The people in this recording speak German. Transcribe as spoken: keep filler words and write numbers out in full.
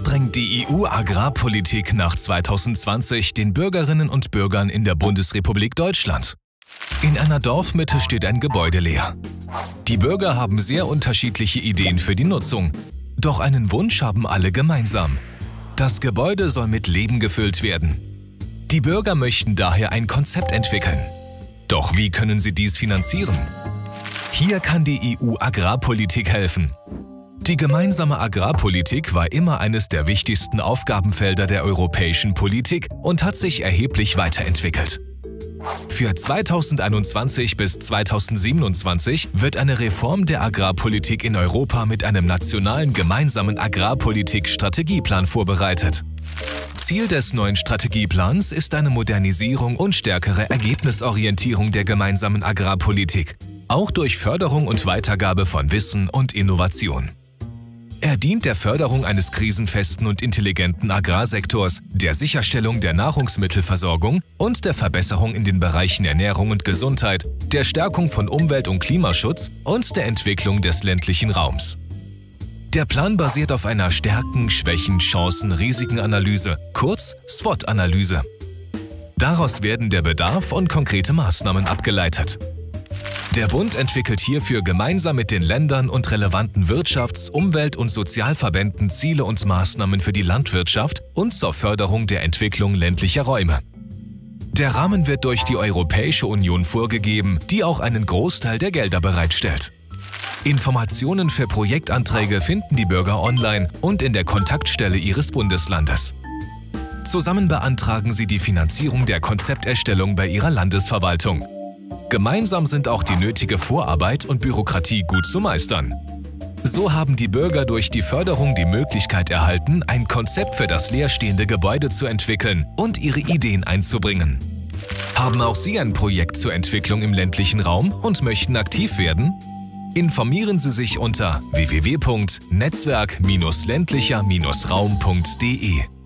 Was bringt die E U-Agrarpolitik nach zweitausendzwanzig den Bürgerinnen und Bürgern in der Bundesrepublik Deutschland? In einer Dorfmitte steht ein Gebäude leer. Die Bürger haben sehr unterschiedliche Ideen für die Nutzung. Doch einen Wunsch haben alle gemeinsam. Das Gebäude soll mit Leben gefüllt werden. Die Bürger möchten daher ein Konzept entwickeln. Doch wie können sie dies finanzieren? Hier kann die E U-Agrarpolitik helfen. Die gemeinsame Agrarpolitik war immer eines der wichtigsten Aufgabenfelder der europäischen Politik und hat sich erheblich weiterentwickelt. Für zweitausendeinundzwanzig bis zweitausendsiebenundzwanzig wird eine Reform der Agrarpolitik in Europa mit einem nationalen gemeinsamen Agrarpolitik-Strategieplan vorbereitet. Ziel des neuen Strategieplans ist eine Modernisierung und stärkere Ergebnisorientierung der gemeinsamen Agrarpolitik, auch durch Förderung und Weitergabe von Wissen und Innovation. Er dient der Förderung eines krisenfesten und intelligenten Agrarsektors, der Sicherstellung der Nahrungsmittelversorgung und der Verbesserung in den Bereichen Ernährung und Gesundheit, der Stärkung von Umwelt- und Klimaschutz und der Entwicklung des ländlichen Raums. Der Plan basiert auf einer Stärken-, Schwächen-, Chancen-, Risikenanalyse, kurz S W O T-Analyse. Daraus werden der Bedarf und konkrete Maßnahmen abgeleitet. Der Bund entwickelt hierfür gemeinsam mit den Ländern und relevanten Wirtschafts-, Umwelt- und Sozialverbänden Ziele und Maßnahmen für die Landwirtschaft und zur Förderung der Entwicklung ländlicher Räume. Der Rahmen wird durch die Europäische Union vorgegeben, die auch einen Großteil der Gelder bereitstellt. Informationen für Projektanträge finden die Bürger online und in der Kontaktstelle ihres Bundeslandes. Zusammen beantragen sie die Finanzierung der Konzepterstellung bei ihrer Landesverwaltung. Gemeinsam sind auch die nötige Vorarbeit und Bürokratie gut zu meistern. So haben die Bürger durch die Förderung die Möglichkeit erhalten, ein Konzept für das leerstehende Gebäude zu entwickeln und ihre Ideen einzubringen. Haben auch Sie ein Projekt zur Entwicklung im ländlichen Raum und möchten aktiv werden? Informieren Sie sich unter w w w punkt netzwerk Bindestrich ländlicher Bindestrich raum punkt de.